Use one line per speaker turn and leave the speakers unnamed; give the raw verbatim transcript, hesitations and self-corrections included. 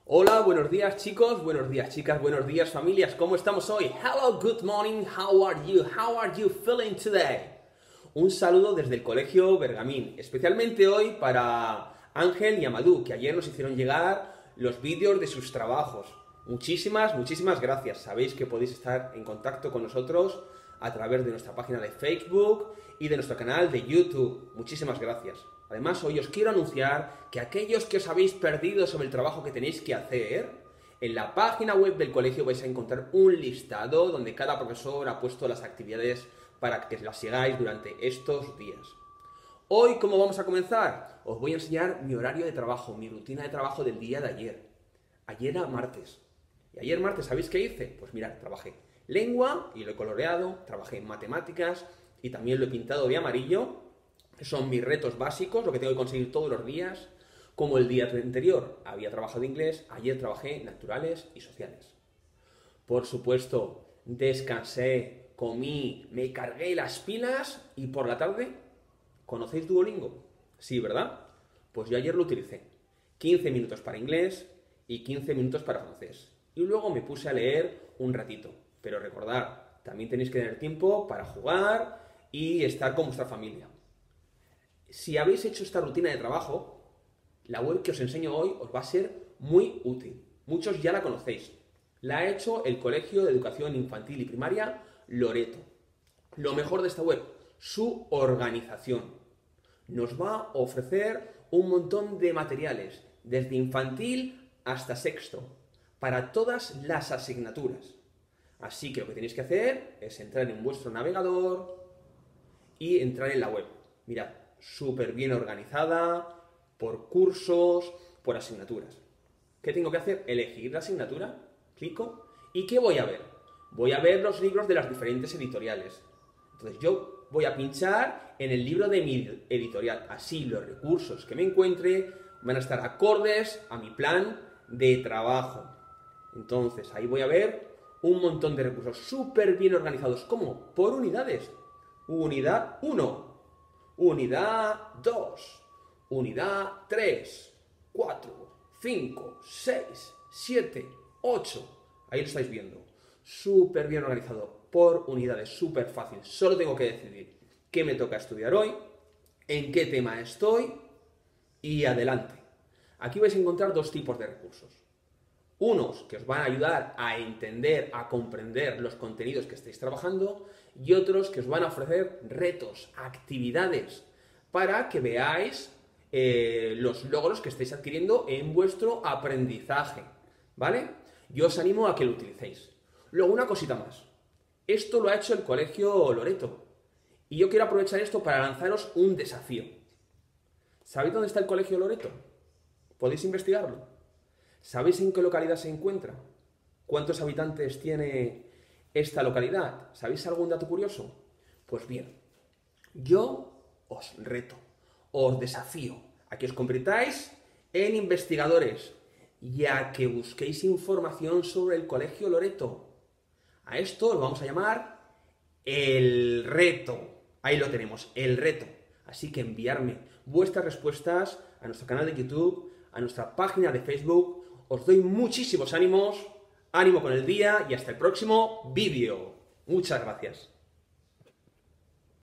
Hola, buenos días chicos, buenos días chicas, buenos días familias, ¿cómo estamos hoy? Hello, good morning, how are you? How are you feeling today? Un saludo desde el Colegio Bergamín, especialmente hoy para Ángel y Amadou, que ayer nos hicieron llegar los vídeos de sus trabajos. Muchísimas, muchísimas gracias. Sabéis que podéis estar en contacto con nosotros a través de nuestra página de Facebook y de nuestro canal de YouTube. Muchísimas gracias. Además, hoy os quiero anunciar que aquellos que os habéis perdido sobre el trabajo que tenéis que hacer, en la página web del colegio vais a encontrar un listado donde cada profesor ha puesto las actividades para que las sigáis durante estos días. Hoy, ¿cómo vamos a comenzar? Os voy a enseñar mi horario de trabajo, mi rutina de trabajo del día de ayer. Ayer era martes. Y ayer martes, ¿sabéis qué hice? Pues mirad, trabajé lengua y lo he coloreado, trabajé en matemáticas y también lo he pintado de amarillo. Son mis retos básicos, lo que tengo que conseguir todos los días. Como el día anterior había trabajado inglés, ayer trabajé naturales y sociales. Por supuesto, descansé, comí, me cargué las pilas y por la tarde, ¿conocéis Duolingo? Sí, ¿verdad? Pues yo ayer lo utilicé. quince minutos para inglés y quince minutos para francés. Y luego me puse a leer un ratito. Pero recordad, también tenéis que tener tiempo para jugar y estar con vuestra familia. Si habéis hecho esta rutina de trabajo, la web que os enseño hoy os va a ser muy útil. Muchos ya la conocéis. La ha hecho el Colegio de Educación Infantil y Primaria Loreto. Lo mejor de esta web, su organización. Nos va a ofrecer un montón de materiales, desde infantil hasta sexto, para todas las asignaturas. Así que lo que tenéis que hacer es entrar en vuestro navegador y entrar en la web. Mirad, súper bien organizada, por cursos, por asignaturas. ¿Qué tengo que hacer? Elegir la asignatura, clico, ¿y qué voy a ver? Voy a ver los libros de las diferentes editoriales. Entonces yo voy a pinchar en el libro de mi editorial. Así los recursos que me encuentre van a estar acordes a mi plan de trabajo. Entonces ahí voy a ver un montón de recursos súper bien organizados. ¿Cómo? Por unidades. Unidad uno. Unidad dos, unidad tres, cuatro, cinco, seis, siete, ocho. Ahí lo estáis viendo. Súper bien organizado por unidades, súper fácil. Solo tengo que decidir qué me toca estudiar hoy, en qué tema estoy y adelante. Aquí vais a encontrar dos tipos de recursos. Unos que os van a ayudar a entender, a comprender los contenidos que estáis trabajando y otros que os van a ofrecer retos, actividades, para que veáis eh, los logros que estáis adquiriendo en vuestro aprendizaje, ¿vale? Yo os animo a que lo utilicéis. Luego, una cosita más. Esto lo ha hecho el Colegio Loreto y yo quiero aprovechar esto para lanzaros un desafío. ¿Sabéis dónde está el Colegio Loreto? ¿Podéis investigarlo? ¿Sabéis en qué localidad se encuentra? ¿Cuántos habitantes tiene esta localidad? ¿Sabéis algún dato curioso? Pues bien, yo os reto, os desafío a que os convirtáis en investigadores y a que busquéis información sobre el Colegio Loreto. A esto lo vamos a llamar el reto. Ahí lo tenemos, el reto. Así que enviarme vuestras respuestas a nuestro canal de YouTube, a nuestra página de Facebook. Os doy muchísimos ánimos, ánimo con el día y hasta el próximo vídeo. Muchas gracias.